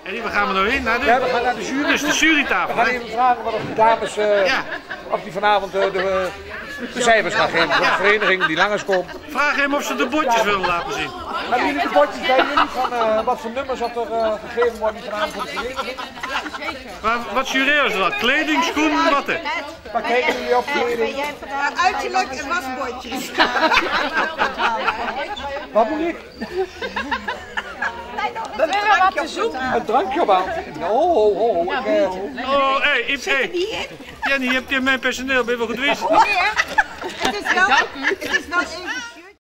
En waar gaan we nou heen? Naar de... Ja, we gaan naar de jury. Dus de jurytafel. We gaan even vragen wat of die dames of die vanavond de cijfers gaan geven voor de vereniging die langskomt. Vraag hem of ze de bordjes willen laten zien. Hebben jullie de bordjes bij jullie van wat voor nummers dat er gegeven worden vanavond voor de vereniging? Maar wat jureren ze dan? Kleding, schoenen, wat hè? Waar kijken jullie op kleding? Uiterlijk en wasbordjes. Wat moet ik? We willen wat te zoeken. Een drankje op aan. Oh, Hey, Jenny, je hebt hier mijn personeel, ben je wel goed geweest? Het is wel even